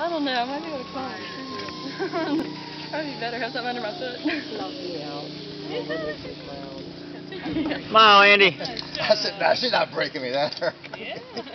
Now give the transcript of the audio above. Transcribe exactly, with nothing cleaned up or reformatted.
I don't know. I might be able to climb. Probably better have something under my foot. Knock me out. Smile, Andy. I said, no, she's not breaking me. That hurt. Yeah.